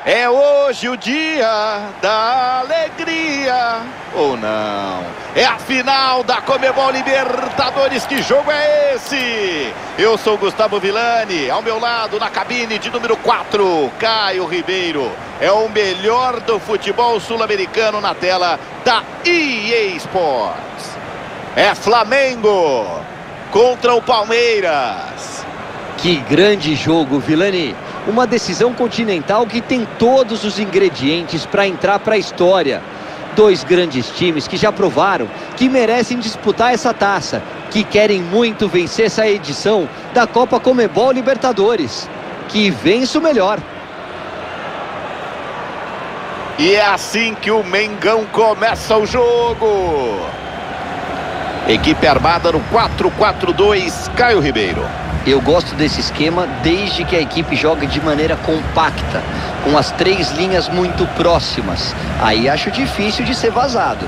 É hoje o dia da alegria, ou não? É a final da Conmebol Libertadores, que jogo é esse? Eu sou Gustavo Villani, ao meu lado na cabine de número 4, Caio Ribeiro. É o melhor do futebol sul-americano na tela da EA Sports. É Flamengo contra o Palmeiras. Que grande jogo, Villani. Uma decisão continental que tem todos os ingredientes para entrar para a história. Dois grandes times que já provaram que merecem disputar essa taça, que querem muito vencer essa edição da Copa Conmebol Libertadores. Que vença o melhor. E é assim que o Mengão começa o jogo. Equipe armada no 4-4-2, Caio Ribeiro. Eu gosto desse esquema desde que a equipe joga de maneira compacta, com as três linhas muito próximas. Aí acho difícil de ser vazado.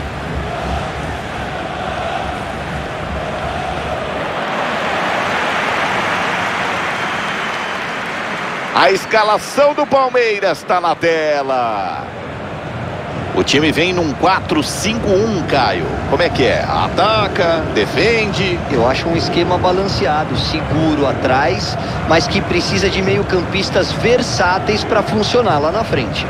A escalação do Palmeiras está na tela. O time vem num 4-5-1, Caio. Como é que é? Ataca, defende? Eu acho um esquema balanceado, seguro atrás, mas que precisa de meio-campistas versáteis para funcionar lá na frente.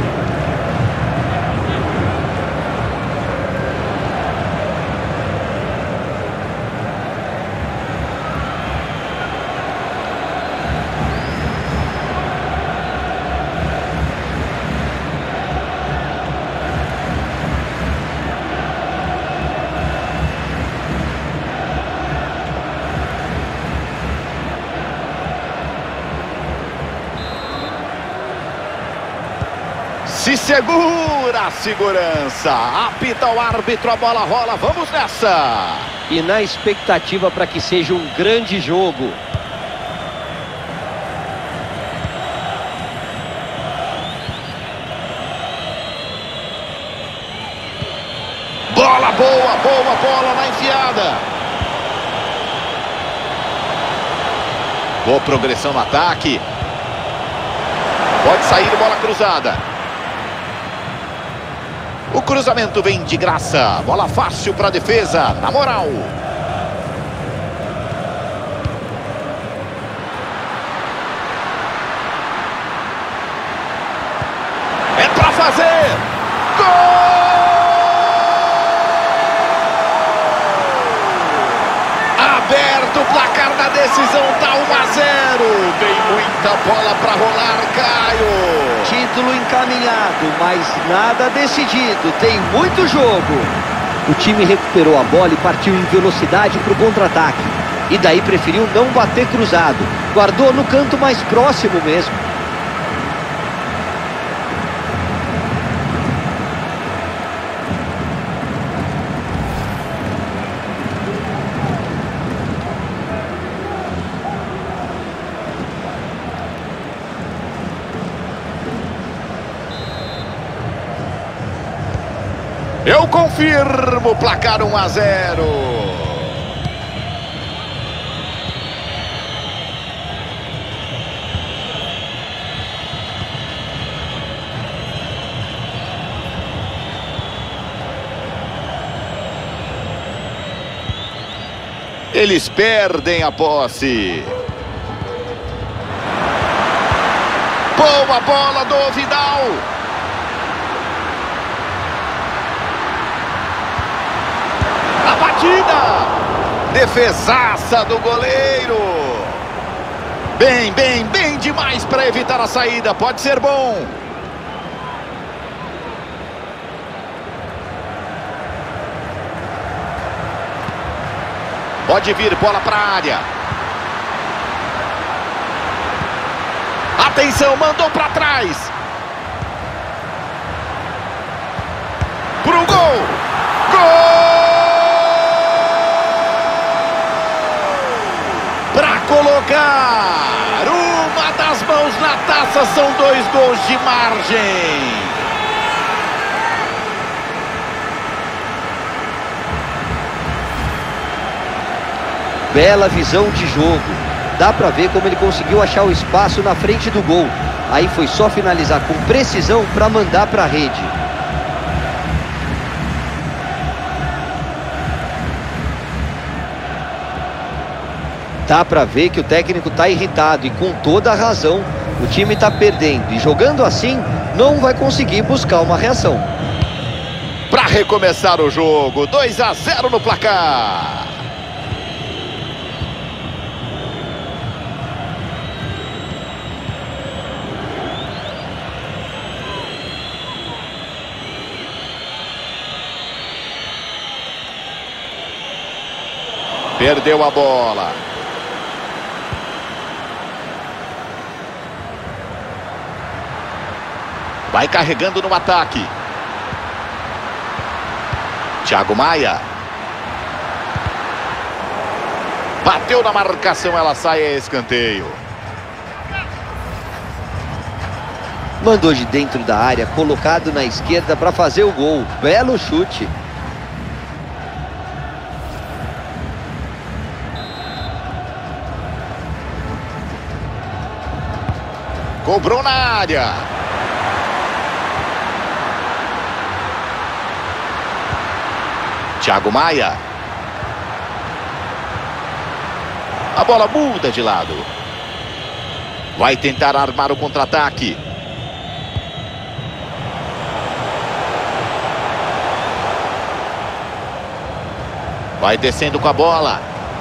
Se segura a segurança, apita o árbitro, a bola rola, vamos nessa! E na expectativa para que seja um grande jogo. Bola boa, boa bola na enfiada. Boa progressão no ataque. Pode sair bola cruzada. O cruzamento vem de graça. Bola fácil para a defesa. Na moral. É para fazer. Gol! Aberto o placar da decisão. Tá 1-0. Tem muita bola para rolar, Caio. Título encaminhado, mas nada decidido. Tem muito jogo. O time recuperou a bola e partiu em velocidade para o contra-ataque. E daí preferiu não bater cruzado. Guardou no canto mais próximo mesmo. Eu confirmo, placar 1-0. Eles perdem a posse. Boa bola do Vidal. Defesaça do goleiro. Bem demais para evitar a saída. Pode ser bom. Pode vir bola para a área. Atenção, mandou para trás. Pro gol. Gol! Colocar uma das mãos na taça, são 2 gols de margem. Bela visão de jogo. Dá pra ver como ele conseguiu achar o espaço na frente do gol. Aí foi só finalizar com precisão para mandar para a rede. Dá para ver que o técnico está irritado e com toda a razão. O time está perdendo e jogando assim não vai conseguir buscar uma reação. Para recomeçar o jogo, 2-0 no placar. Perdeu a bola. Vai carregando no ataque. Thiago Maia. Bateu na marcação, ela sai a escanteio. Mandou de dentro da área, colocado na esquerda para fazer o gol. Belo chute. Cobrou na área. Thiago Maia. A bola muda de lado. Vai tentar armar o contra-ataque. Vai descendo com a bola.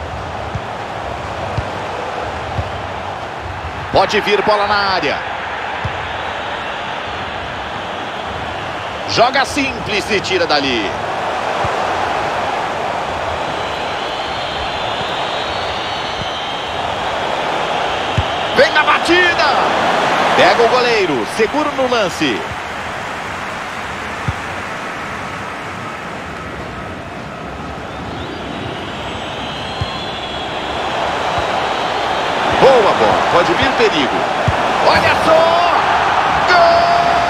Pode vir bola na área. Joga simples e tira dali. Vem na batida. Pega o goleiro. Seguro no lance. Boa bola. Pode vir perigo. Olha só. Gol!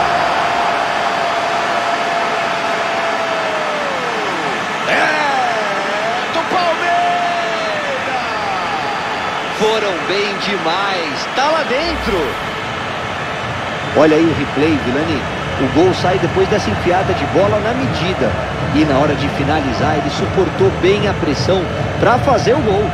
É do Palmeiras. Foram bem demais. Tá lá dentro. Olha aí o replay, Vilani. O gol sai depois dessa enfiada de bola na medida. E na hora de finalizar, ele suportou bem a pressão para fazer o gol.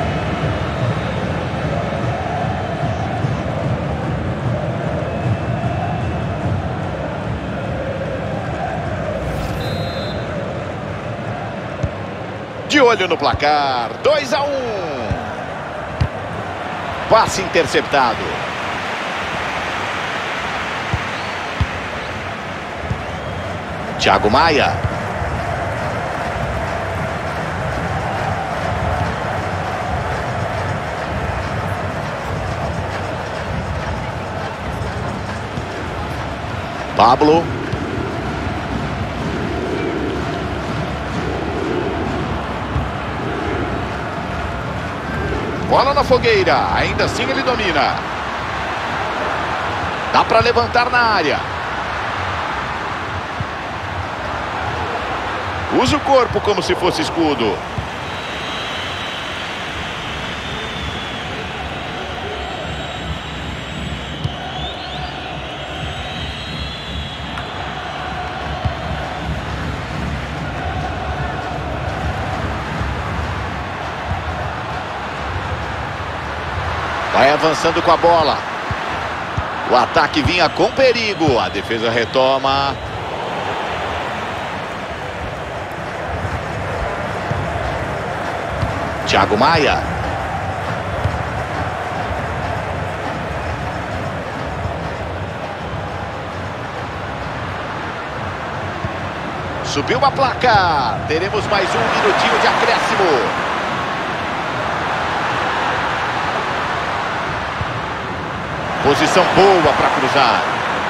De olho no placar, 2-1. Passe interceptado. Thiago Maia. Pablo. Bola na fogueira, ainda assim ele domina. Dá para levantar na área. Usa o corpo como se fosse escudo. Vai avançando com a bola. O ataque vinha com perigo. A defesa retoma. Thiago Maia. Subiu a placa. Teremos mais um minutinho de acréscimo. Posição boa para cruzar.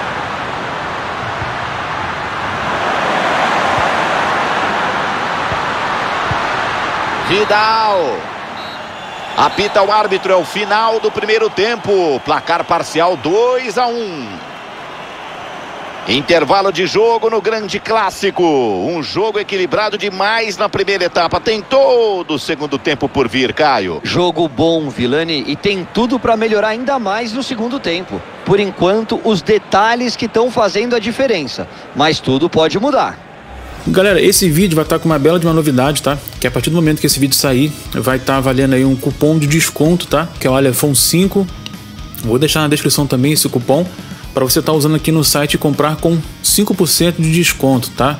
Vidal. Apita o árbitro, é o final do primeiro tempo. Placar parcial 2-1. Intervalo de jogo no grande clássico. Um jogo equilibrado demais na primeira etapa. Tem todo o segundo tempo por vir, Caio. Jogo bom, Vilani, e tem tudo para melhorar ainda mais no segundo tempo. Por enquanto, os detalhes que estão fazendo a diferença. Mas tudo pode mudar. Galera, esse vídeo vai estar com uma bela de uma novidade, tá? Que a partir do momento que esse vídeo sair, vai estar valendo aí um cupom de desconto, tá? Que é o Alefon 5. Vou deixar na descrição também esse cupom para você estar usando aqui no site e comprar com 5% de desconto, tá?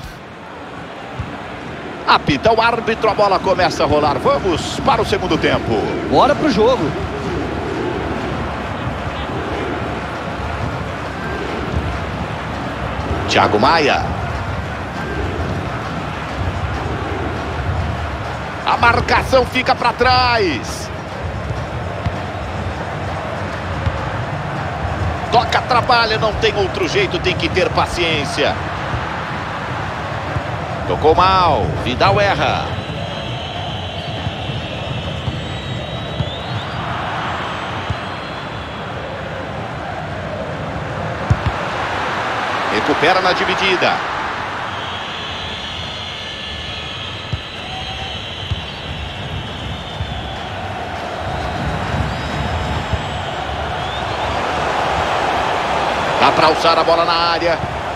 Apita o árbitro, a bola começa a rolar. Vamos para o segundo tempo. Bora pro jogo. Thiago Maia. A marcação fica para trás. Toca, trabalha, não tem outro jeito, tem que ter paciência. Tocou mal, Vidal erra. Recupera na dividida. Dá para alçar a bola na área.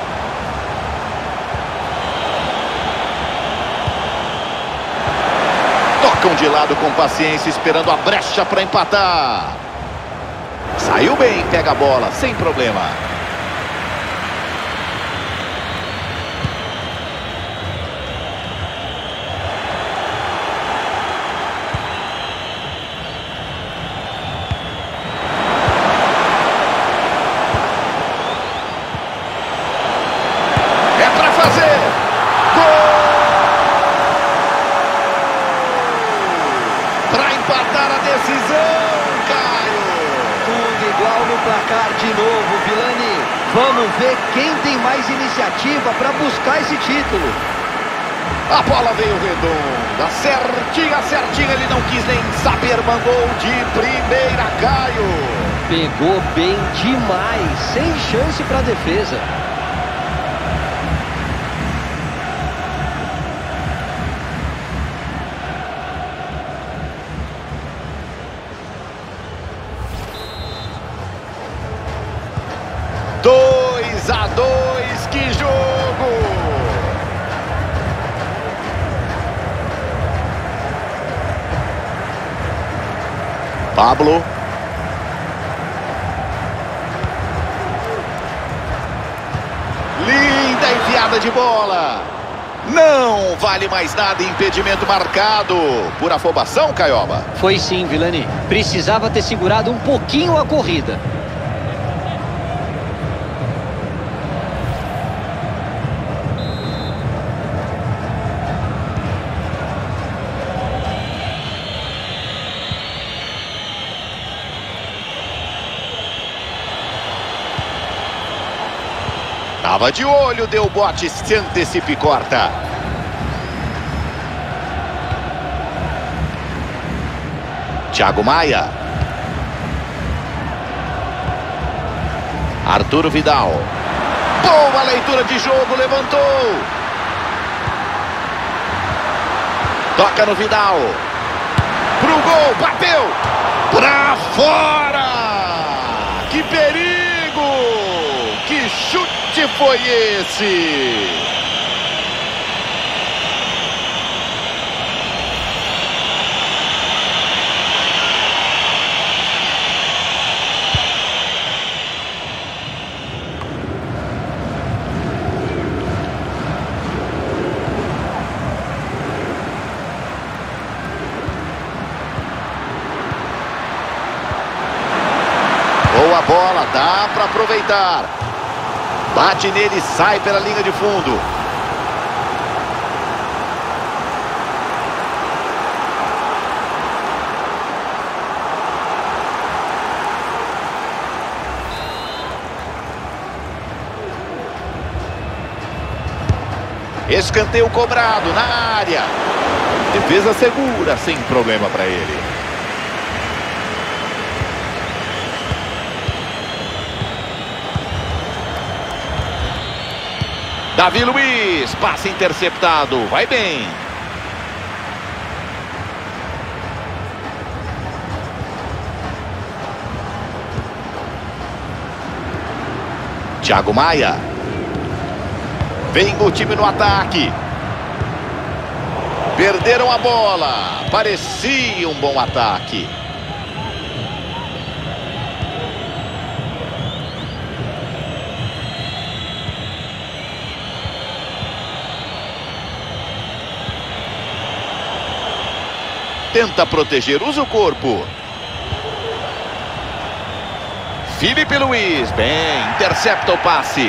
Tocam de lado com paciência, esperando a brecha para empatar. Saiu bem, pega a bola, sem problema. Placar de novo, Vilani. Vamos ver quem tem mais iniciativa para buscar esse título. A bola veio redonda, certinha, certinha. Ele não quis nem saber, mandou de primeira, Caio. Pegou bem demais, sem chance para defesa. Dois a dois, que jogo! Pablo. Linda enfiada de bola. Não vale mais nada, impedimento marcado. Por afobação, Caioba? Foi sim, Vilani. Precisava ter segurado um pouquinho a corrida. Tava de olho, deu bote, se antecipa e corta. Thiago Maia. Arturo Vidal. Boa leitura de jogo, levantou. Toca no Vidal. Pro gol, bateu. Pra fora. Que perigo. Que chute foi esse? Boa bola, dá para aproveitar. Bate nele e sai pela linha de fundo. Escanteio cobrado na área. Defesa segura, sem problema para ele. Davi Luiz, passe interceptado, vai bem. Thiago Maia. Vem o time no ataque. Perderam a bola. Parecia um bom ataque. Tenta proteger, usa o corpo. Felipe Luiz, bem, intercepta o passe.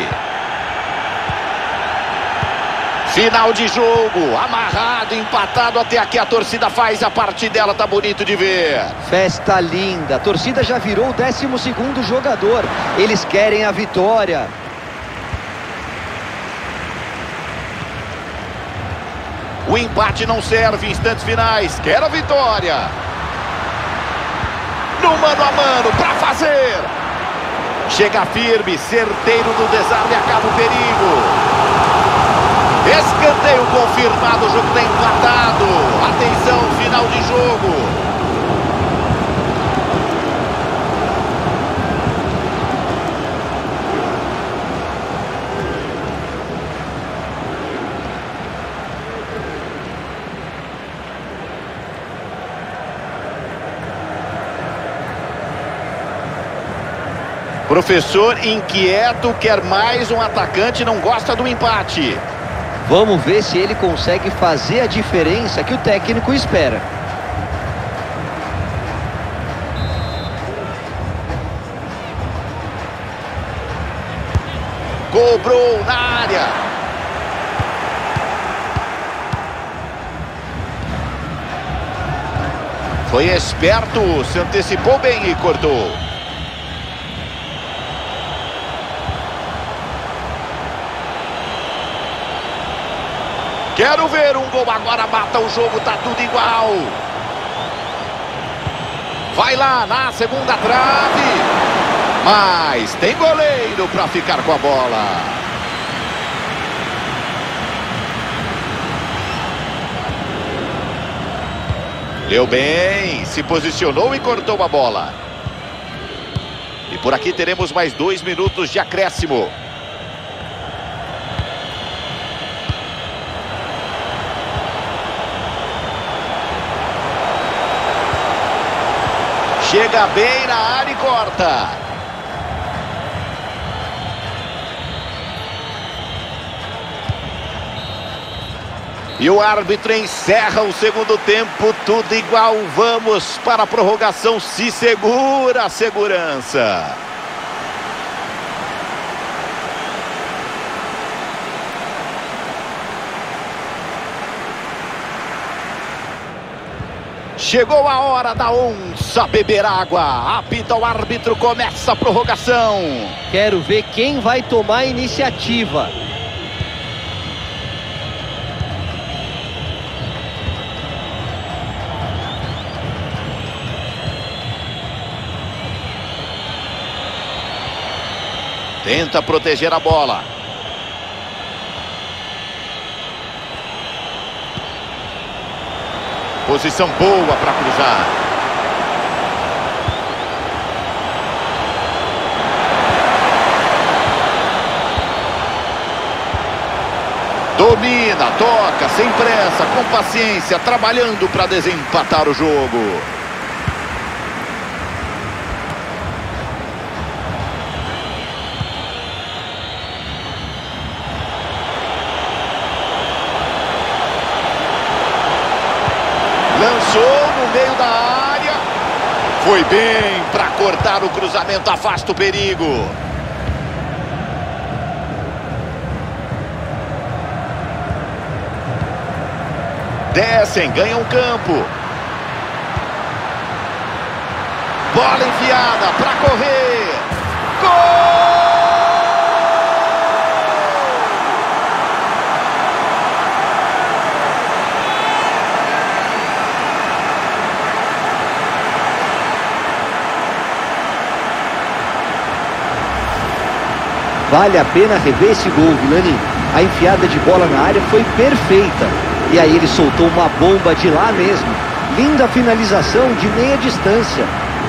Final de jogo, amarrado, empatado até aqui. A torcida faz a parte dela, tá bonito de ver. Festa linda, a torcida já virou o 12º jogador. Eles querem a vitória. O empate não serve em instantes finais, quer a vitória. No mano a mano, pra fazer. Chega firme, certeiro do desarme, acaba o perigo. Escanteio confirmado, o jogo está empatado. Atenção, final de jogo. Professor inquieto, quer mais um atacante, não gosta do empate. Vamos ver se ele consegue fazer a diferença que o técnico espera. Cobrou na área. Foi esperto, se antecipou bem e cortou. Quero ver um gol agora, mata o jogo, tá tudo igual. Vai lá na segunda trave. Mas tem goleiro para ficar com a bola. Deu bem, se posicionou e cortou a bola. E por aqui teremos mais 2 minutos de acréscimo. Chega bem na área e corta. E o árbitro encerra o segundo tempo, tudo igual. Vamos para a prorrogação, se segura a segurança. Chegou a hora da onça beber água. Apita o árbitro, começa a prorrogação. Quero ver quem vai tomar a iniciativa. Tenta proteger a bola. Posição boa para cruzar. Domina, toca, sem pressa, com paciência, trabalhando para desempatar o jogo. Lançou no meio da área. Foi bem para cortar o cruzamento, afasta o perigo. Descem, ganham campo. Bola enfiada para correr. Gol! Vale a pena rever esse gol, Vilani. A enfiada de bola na área foi perfeita. E aí ele soltou uma bomba de lá mesmo. Linda finalização de meia distância.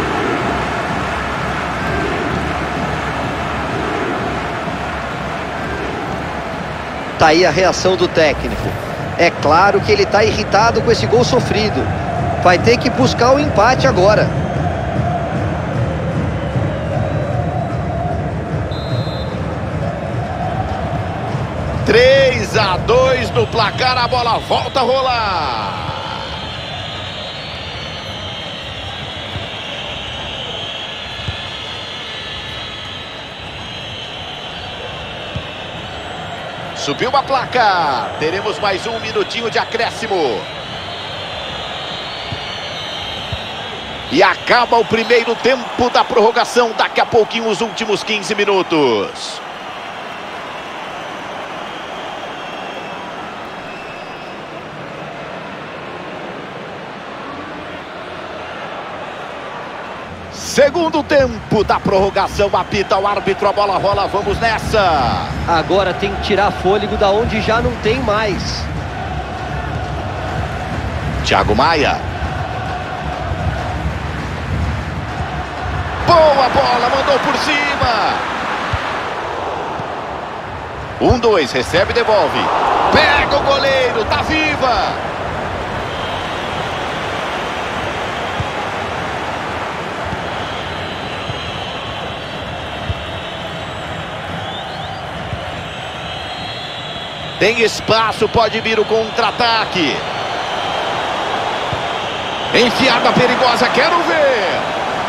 Tá aí a reação do técnico. É claro que ele tá irritado com esse gol sofrido. Vai ter que buscar o empate agora. Três a 2 no placar, a bola volta a rolar. Subiu a placa. Teremos mais um minutinho de acréscimo. E acaba o primeiro tempo da prorrogação. Daqui a pouquinho os últimos 15 minutos. Segundo tempo da prorrogação, apita o árbitro, a bola rola, vamos nessa. Agora tem que tirar fôlego da onde já não tem mais. Thiago Maia. Boa bola, mandou por cima. 1-2, recebe e devolve. Pega o goleiro, tá viva. Tem espaço, pode vir o contra-ataque. Enfiada perigosa, quero ver.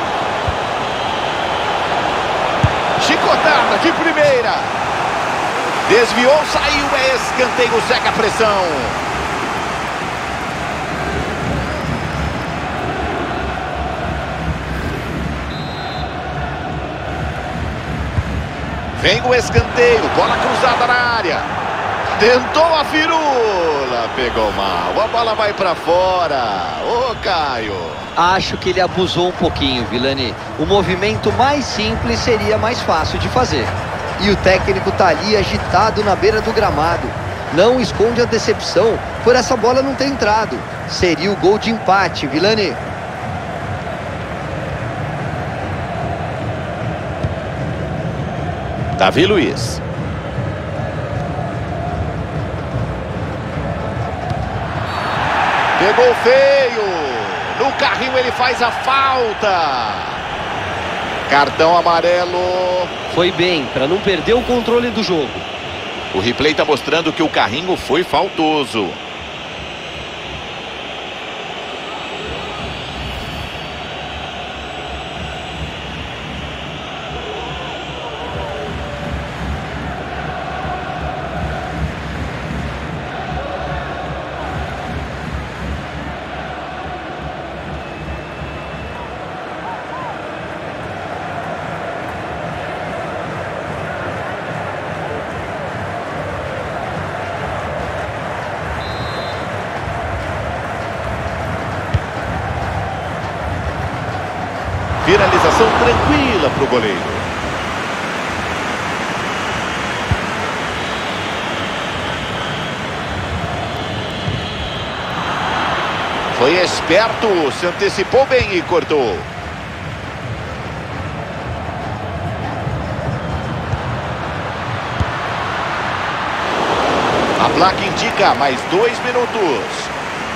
Chicotada de primeira. Desviou, saiu, é escanteio, seca a pressão. Vem o escanteio, bola cruzada na área. Tentou a firula, pegou mal, a bola vai pra fora. Ô, Caio. Acho que ele abusou um pouquinho, Vilani. O movimento mais simples seria mais fácil de fazer. E o técnico tá ali agitado na beira do gramado. Não esconde a decepção por essa bola não ter entrado. Seria o gol de empate, Vilani. Davi Luiz. Pegou feio. No carrinho ele faz a falta. Cartão amarelo. Foi bem, para não perder o controle do jogo. O replay está mostrando que o carrinho foi faltoso. Finalização tranquila para o goleiro. Foi esperto, se antecipou bem e cortou. A placa indica mais 2 minutos.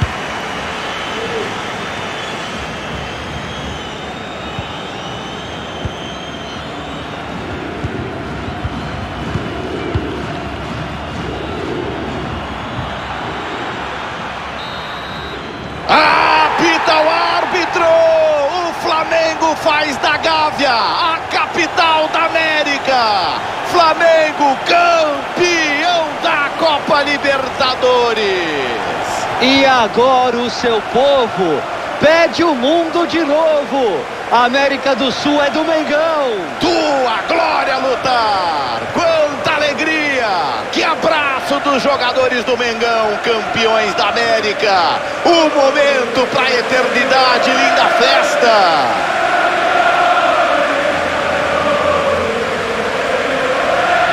Apita o árbitro! O Flamengo faz da Gávea a capital da América! Flamengo campeão da Copa Libertadores! E agora o seu povo pede o mundo de novo! A América do Sul é do Mengão! Tua glória lutar! Quanta alegria! Que abraço dos jogadores do Mengão, campeões da América! Um momento para a eternidade, linda festa! 1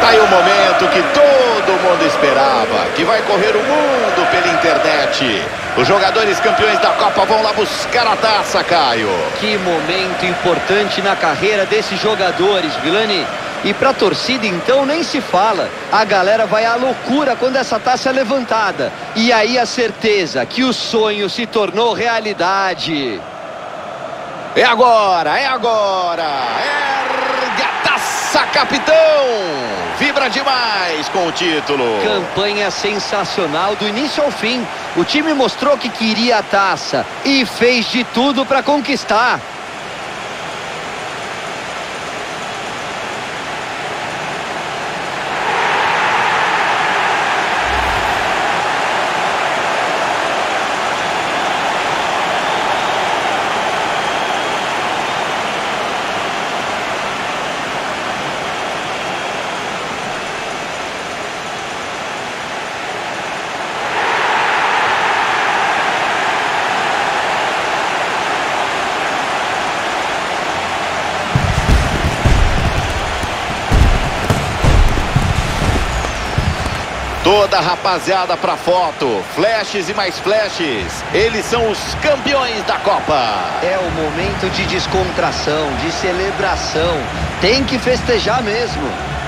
aí o momento que todo mundo esperava, que vai correr o mundo pela internet. Os jogadores campeões da Copa vão lá buscar a taça, Caio. Que momento importante na carreira desses jogadores, Vilani. E pra torcida, então, nem se fala. A galera vai à loucura quando essa taça é levantada. E aí a certeza que o sonho se tornou realidade. É agora, é agora. Ergue a taça, capitão. Vibra demais com o título. Campanha sensacional do início ao fim. O time mostrou que queria a taça e fez de tudo para conquistar. Toda a rapaziada pra foto, flashes e mais flashes. Eles são os campeões da Copa. É o momento de descontração, de celebração. Tem que festejar mesmo.